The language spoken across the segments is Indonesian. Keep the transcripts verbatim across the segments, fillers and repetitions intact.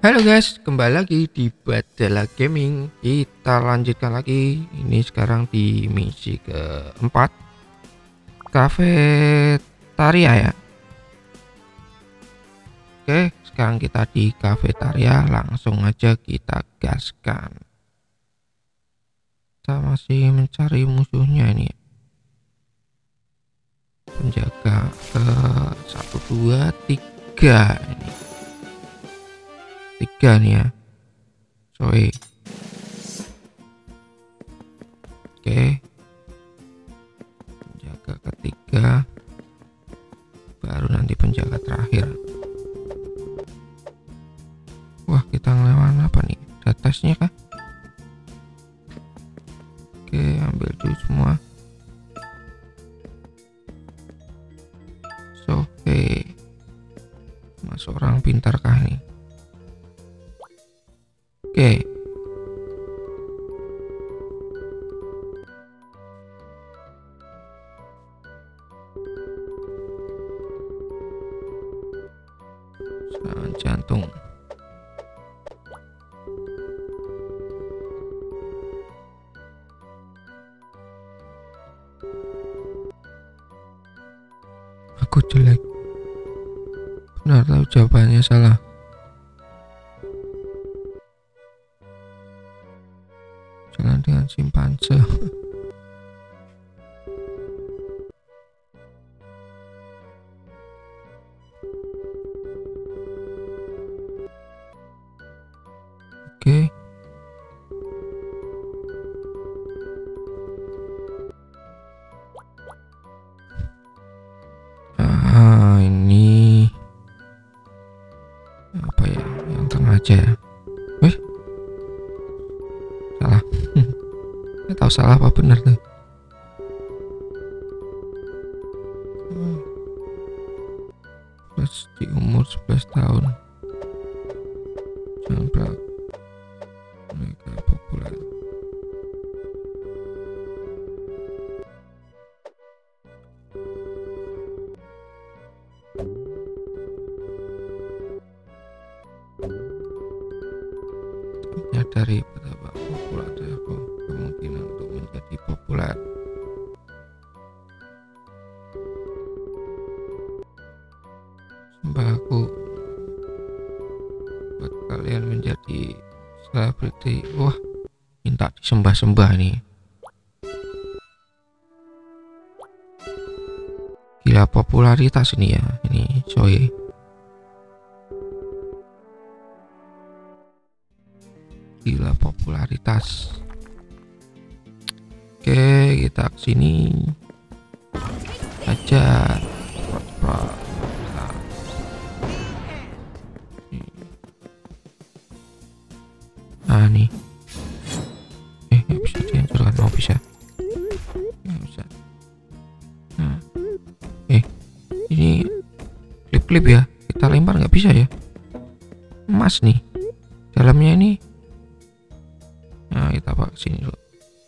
Halo guys, kembali lagi di Badala Gaming. Kita lanjutkan lagi. Ini sekarang di misi keempat, kafetaria ya. Oke, sekarang kita di kafetaria. Langsung aja kita gaskan. Kita masih mencari musuhnya ini. Penjaga ke satu dua tiga ini. Tiga nih ya, soe. Oke, penjaga ketiga, baru nanti penjaga terakhir. Wah, kita ngelawan apa nih? Ada tesnya kah? Oke, ambil dulu semua. So, oke, masuk orang pintar kah nih? Oke. Serangan jantung. Aku jelek. Benar tahu jawabannya salah. Jangan dengan simpanse. Oke. Ah, ini apa ya? Yang tengah aja ya. Wih, salah. Nggak tahu salah apa benar tuh. Plus di umur sebelas tahun. Jangan berat. Mereka populer. Menyadari betapa populer telepon kemungkinan untuk menjadi populer. Sembahku buat kalian menjadi selebriti. Wah, minta disembah-sembah nih. Gila popularitas ini ya, ini coy. Gila popularitas. Oke, kita kesini aja. Nah nih, eh nggak bisa dihancurkan. Mau bisa? Nggak bisa. Nah, eh ini klip-klip ya, kita lempar nggak bisa ya. Emas nih dalamnya ini. Nah, kita pakai sini dulu.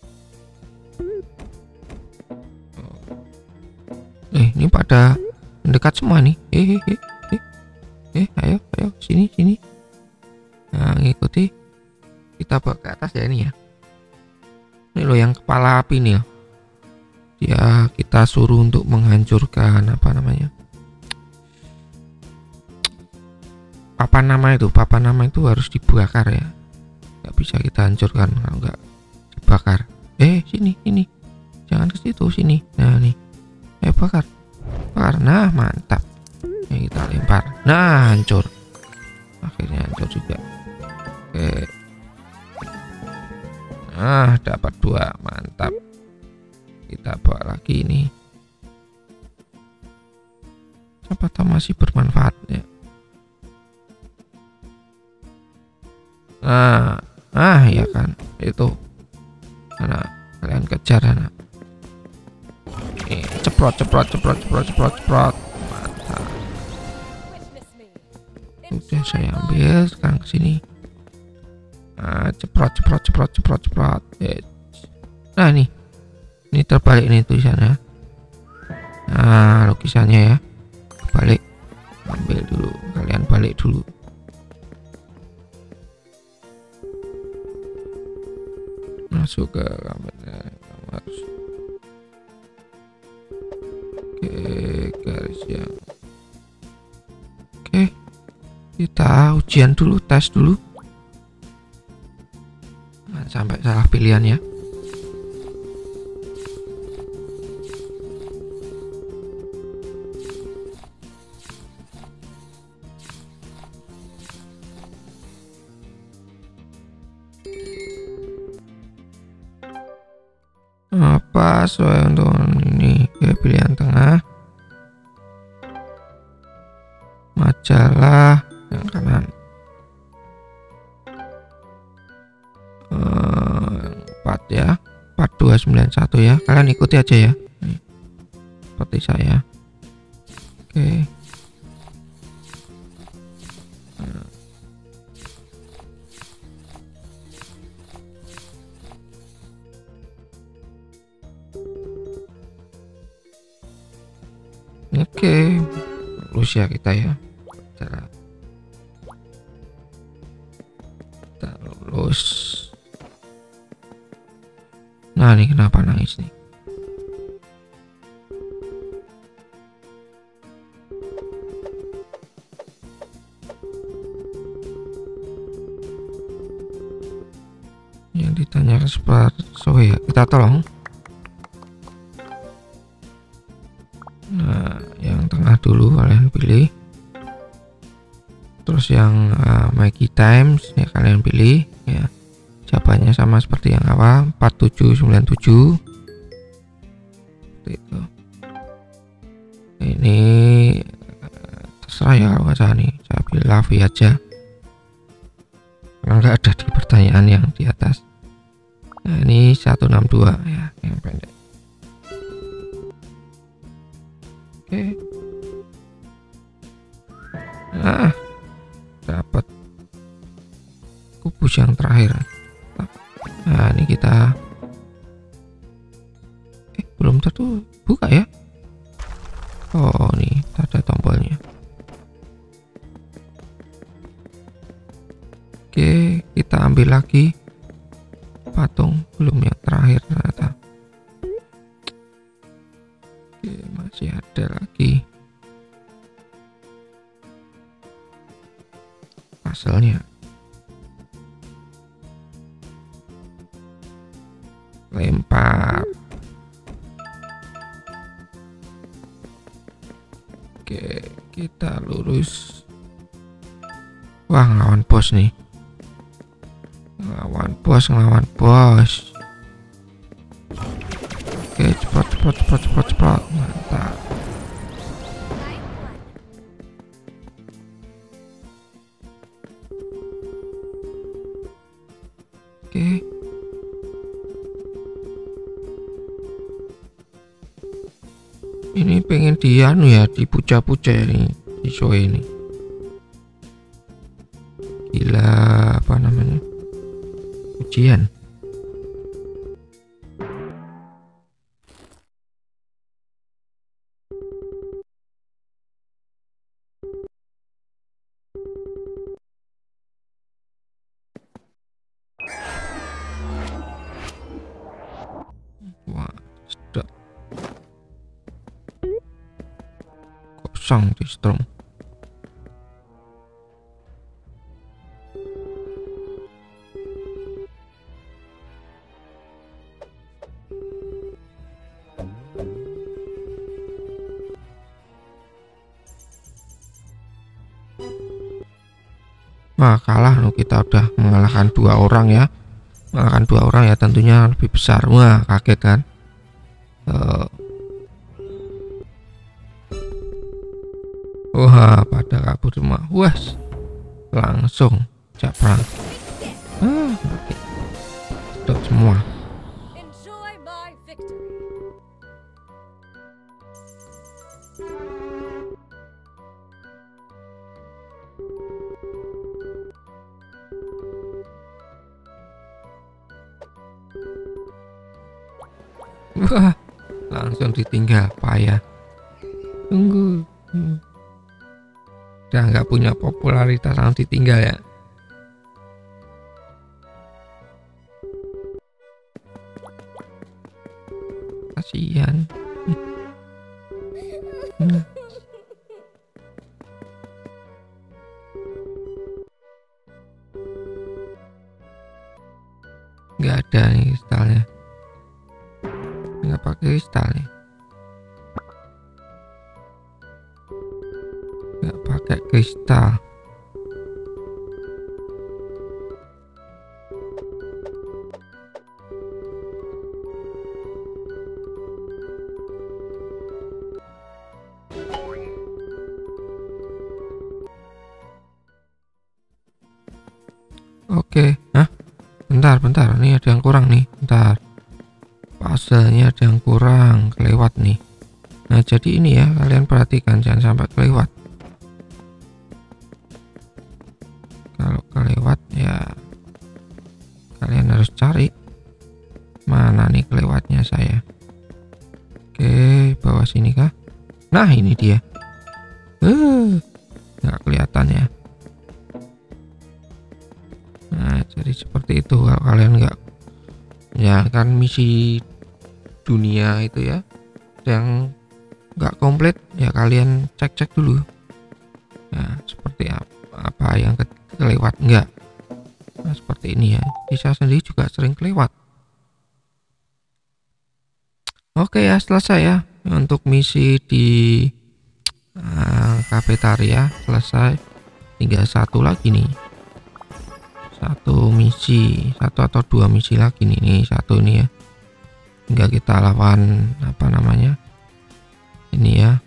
Eh, ini pada mendekat semua nih. Eh, eh, eh, eh, eh, ayo, ayo, sini, sini. Nah, ngikuti. Kita bawa ke atas ya ini ya. Ini loh yang kepala api nih loh. Dia kita suruh untuk menghancurkan apa namanya? Papan nama itu, papan nama itu harus dibakar ya. Nggak bisa kita hancurkan kalau nggak dibakar. Eh, sini, sini. Jangan ke situ, sini. Nah, nih. Eh, bakar. Bakar. Nah, mantap. Ini kita lempar. Nah, hancur. Akhirnya hancur juga. Oke. Nah, dapat dua. Mantap. Kita bawa lagi ini. Siapa tahu masih bermanfaat ya. Nah, ah ya kan itu. Anak kalian kejar anak. Eh, ceprot, ceprot, ceprot, ceprot, ceprot, ceprot. Mantap. Udah saya ambil sekarang kesini. Nah, ceprot, ceprot, ceprot, ceprot, ceprot. Nah nih, ini terbalik nih tulisannya. Nah, lukisannya ya. Balik. Ambil dulu, kalian balik dulu. masuk ke kamar. Oke, garis yang oke, kita ujian dulu, tes dulu. Jangan sampai salah pilihan ya. Apa sesuai untuk ini? Oke, pilihan tengah. Majalah yang kanan. empat ya, empat dua sembilan satu ya. Kalian ikuti aja ya. Nih, seperti saya. Oke. Oke, lulus ya kita ya. Cara kita lulus. Nah, ini kenapa nangis nih? Yang ditanya seperti so ya, kita tolong. Nah, yang tengah dulu kalian pilih. Terus yang uh, Maggie Times ya kalian pilih ya. Jawabannya sama seperti yang awal, empat tujuh sembilan tujuh. Seperti itu. Ini uh, terserah ya kalau nggak salah nih. Saya pilih Lavi aja. Karena nggak ada di pertanyaan yang di atas. Nah, ini seratus enam puluh dua ya, yang pendek. Oke. Nah, dapat kubus yang terakhir. Nah, ini kita eh belum tentu buka ya. Oh, nih ada tombolnya. Oke, kita ambil lagi patung, belum yang terakhir ternyata. Oke, masih ada lagi puzzle-nya. Lempar. Oke, kita lurus. Wah, ngelawan bos nih. Ngelawan bos, ngelawan bos. Oke, cepat, cepat, cepat, cepat, cepat. Mantap. Oke. Ini pengen dianu ya, dipuja-puja ya nih di show ini. Gila, apa namanya? Ujian. Wah, sedap. Kosong di storm. Wah, kalah loh, kita udah mengalahkan dua orang ya. Mengalahkan dua orang ya, tentunya lebih besar. Wah, kaget kan. Uh, wah, pada kabur semua. Wes, langsung japra. Ah, mati. Stop semua. Wah, langsung ditinggal, payah. Tunggu. Hmm. Udah nggak punya popularitas, langsung ditinggal ya. kasihan. Nah. Nggak ada nih kristalnya, nggak pakai kristal nih, nggak pakai kristal. Oke, nah, bentar, bentar, ini ada yang kurang nih, bentar. Puzzle-nya ada yang kurang, kelewat nih. Nah, jadi ini ya, kalian perhatikan jangan sampai kelewat. Kalau kelewat ya kalian harus cari mana nih kelewatnya saya. Oke, bawah sini kah? Nah, ini dia. Eh, nggak kelihatan ya. Nah, jadi seperti itu. Kalau kalian nggak ya kan misi dunia itu ya yang nggak komplit ya, kalian cek-cek dulu. Nah, seperti apa, apa yang ke kelewat enggak. Nah, seperti ini ya. Saya sendiri juga sering kelewat. Oke ya, selesai ya untuk misi di uh, kafetaria selesai. Tinggal satu lagi nih. Satu misi, satu atau dua misi lagi nih, nih satu ini ya. Tinggal kita lawan apa namanya? Ini ya.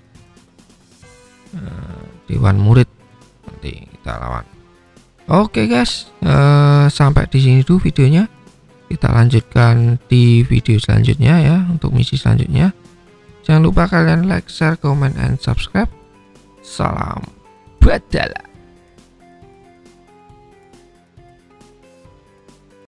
Uh, Dewan Murid. Nanti kita lawan. Oke guys, uh, sampai di sini dulu videonya. Kita lanjutkan di video selanjutnya ya, untuk misi selanjutnya. Jangan lupa kalian like, share, comment, and subscribe. Salam badala.